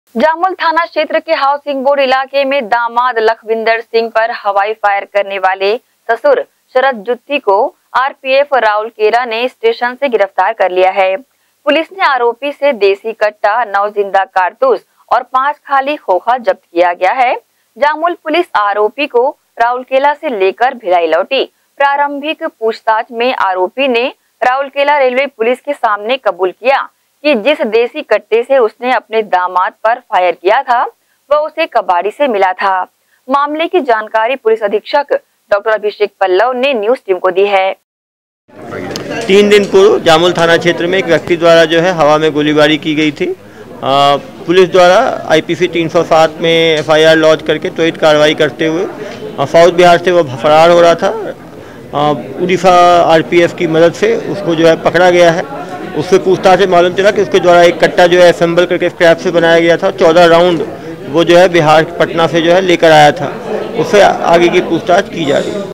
जामुल थाना क्षेत्र के हाउसिंग बोर्ड इलाके में दामाद लखविंदर सिंह पर हवाई फायर करने वाले ससुर शरद जुत्ती को आरपीएफ राउरकेला ने स्टेशन से गिरफ्तार कर लिया है। पुलिस ने आरोपी से देसी कट्टा, 9 जिंदा कारतूस और 5 खाली खोखा जब्त किया गया है। जामुल पुलिस आरोपी को राउरकेला से लेकर भिलाई लौटी। प्रारंभिक पूछताछ में आरोपी ने राउरकेला रेलवे पुलिस के सामने कबूल किया कि जिस देसी कट्टे से उसने अपने दामाद पर फायर किया था वह उसे कबाड़ी से मिला था। मामले की जानकारी पुलिस अधीक्षक डॉक्टर अभिषेक पल्लव ने न्यूज टीम को दी है। 3 दिन पूर्व जामुल थाना क्षेत्र में एक व्यक्ति द्वारा जो है हवा में गोलीबारी की गई थी। पुलिस द्वारा आईपीसी 307 में एफआईआर लॉन्च करके त्वरित कार्रवाई करते हुए साउथ बिहार से वह फरार हो रहा था। उड़ीसा आरपीएफ की मदद से उसको जो है पकड़ा गया है। उससे पूछताछ से मालूम चला कि उसके द्वारा एक कट्टा जो है असेंबल करके स्क्रैप से बनाया गया था। 14 राउंड वो जो है बिहार पटना से जो है लेकर आया था। उससे आगे की पूछताछ की जा रही है।